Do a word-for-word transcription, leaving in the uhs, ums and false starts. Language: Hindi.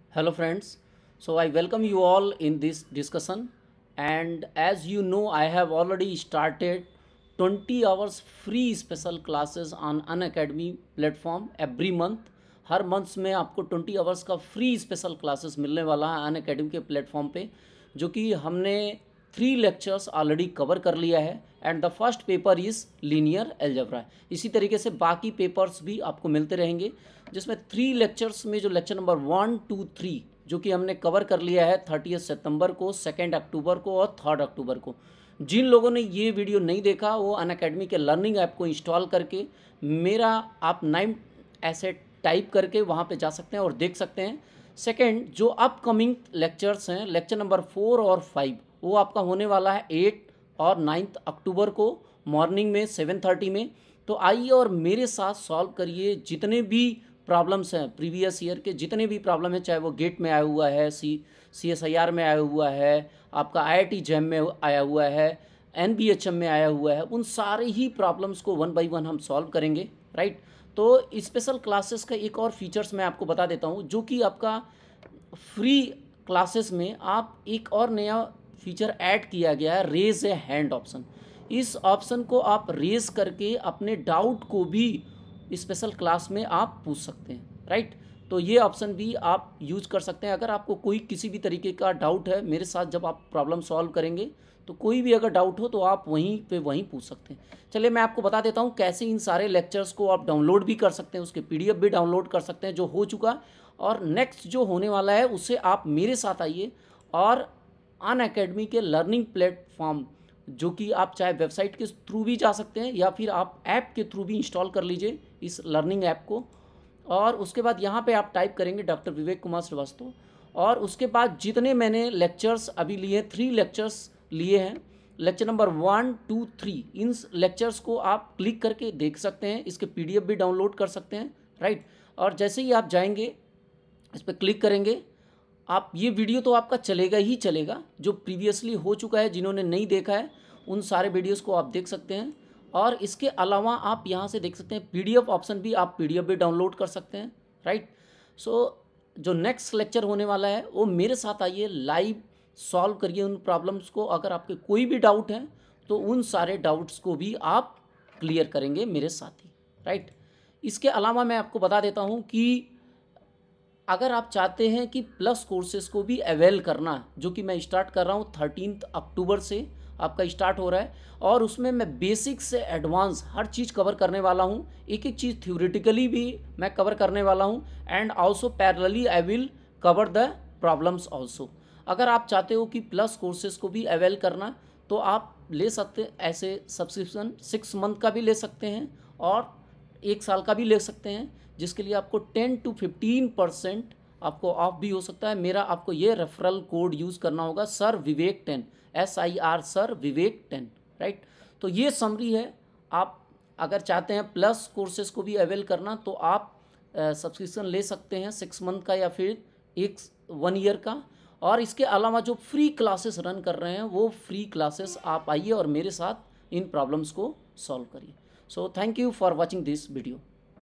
Hello friends, so I welcome you all in this discussion, and as you know I have already started twenty hours free special classes on Unacademy platform every month. हर मंथ्स में आपको ट्वेंटी आवर्स का फ्री स्पेशल क्लासेस मिलने वाला है अनअकैडमी के प्लेटफॉर्म पे, जो कि हमने थ्री लेक्चर्स ऑलरेडी कवर कर लिया है and the first paper is linear algebra. इसी तरीके से बाकी पेपर्स भी आपको मिलते रहेंगे, जिसमें थ्री लेक्चर्स में जो lecture number one two three जो कि हमने कवर कर लिया है थर्टी सितंबर को, सेकेंड अक्टूबर को और थर्ड अक्टूबर को। जिन लोगों ने ये वीडियो नहीं देखा वो अनअकैडमी के लर्निंग ऐप को इंस्टॉल करके मेरा आप नाइम ऐसे टाइप करके वहाँ पे जा सकते हैं और देख सकते हैं। सेकंड, जो अपकमिंग लेक्चर्स हैं लेक्चर नंबर फोर और फाइव वो आपका होने वाला है एट और नाइन्थ अक्टूबर को मॉर्निंग में सेवन थर्टी में। तो आइए और मेरे साथ सॉल्व करिए जितने भी प्रॉब्लम्स हैं प्रीवियस ईयर के, जितने भी प्रॉब्लम है, चाहे वो गेट में आया हुआ है, सी सी एस आई आर में आया हुआ है, आपका आई आई टी जैम में आया हुआ है, एन बी एच एम में आया हुआ है, उन सारे ही प्रॉब्लम्स को वन बाई वन हम सॉल्व करेंगे। राइट, तो स्पेशल क्लासेस का एक और फीचर्स मैं आपको बता देता हूँ, जो कि आपका फ्री क्लासेस में आप एक और नया फीचर ऐड किया गया है, रेज ए हैंड ऑप्शन। इस ऑप्शन को आप रेज करके अपने डाउट को भी स्पेशल क्लास में आप पूछ सकते हैं। राइट, तो ये ऑप्शन भी आप यूज कर सकते हैं। अगर आपको कोई किसी भी तरीके का डाउट है मेरे साथ जब आप प्रॉब्लम सॉल्व करेंगे, तो कोई भी अगर डाउट हो तो आप वहीं पे वहीं पूछ सकते हैं। चलिए मैं आपको बता देता हूँ कैसे इन सारे लेक्चर्स को आप डाउनलोड भी कर सकते हैं, उसके पीडीएफ भी डाउनलोड कर सकते हैं जो हो चुका, और नेक्स्ट जो होने वाला है उससे आप मेरे साथ आइए और अनअकैडमी के लर्निंग प्लेटफॉर्म, जो कि आप चाहे वेबसाइट के थ्रू भी जा सकते हैं या फिर आप ऐप के थ्रू भी इंस्टॉल कर लीजिए इस लर्निंग ऐप को। और उसके बाद यहाँ पे आप टाइप करेंगे डॉक्टर विवेक कुमार श्रीवास्तव, और उसके बाद जितने मैंने लेक्चर्स अभी लिए, थ्री लेक्चर्स लिए हैं, lecture number one two three, इन लेक्चर्स को आप क्लिक करके देख सकते हैं, इसके पीडीएफ भी डाउनलोड कर सकते हैं। राइट, और जैसे ही आप जाएंगे इस पर क्लिक करेंगे, आप ये वीडियो तो आपका चलेगा ही चलेगा, जो प्रीवियसली हो चुका है, जिन्होंने नहीं देखा है उन सारे वीडियोस को आप देख सकते हैं। और इसके अलावा आप यहाँ से देख सकते हैं पीडीएफ ऑप्शन भी, आप पीडीएफ भी डाउनलोड कर सकते हैं। राइट, सो जो नेक्स्ट लेक्चर होने वाला है वो मेरे साथ आइए, लाइव सॉल्व करिए उन प्रॉब्लम्स को। अगर आपके कोई भी डाउट है तो उन सारे डाउट्स को भी आप क्लियर करेंगे मेरे साथ ही। राइट, इसके अलावा मैं आपको बता देता हूँ कि अगर आप चाहते हैं कि प्लस कोर्सेज को भी अवेल करना, जो कि मैं स्टार्ट कर रहा हूँ थर्टीन्थ अक्टूबर से आपका स्टार्ट हो रहा है, और उसमें मैं बेसिक से एडवांस हर चीज़ कवर करने वाला हूँ, एक एक चीज़ थ्योरेटिकली भी मैं कवर करने वाला हूँ, and also parallelly I will cover the problems also. अगर आप चाहते हो कि प्लस कोर्सेज को भी अवेल करना तो आप ले सकते हैं, ऐसे सब्सक्रिप्शन सिक्स मंथ का भी ले सकते हैं और एक साल का भी ले सकते हैं, जिसके लिए आपको टेन टू फिफ्टीन परसेंट आपको ऑफ भी हो सकता है। मेरा आपको ये रेफरल कोड यूज़ करना होगा, sir Vivek ten, S I R sir Vivek ten. Right, तो ये समरी है। आप अगर चाहते हैं प्लस कोर्सेज को भी अवेल करना तो आप सब्सक्रिप्शन ले सकते हैं सिक्स मंथ का या फिर एक वन ईयर का। और इसके अलावा जो फ्री क्लासेस रन कर रहे हैं वो फ्री क्लासेस आप आइए और मेरे साथ इन प्रॉब्लम्स को सॉल्व करिए। So thank you for watching this video.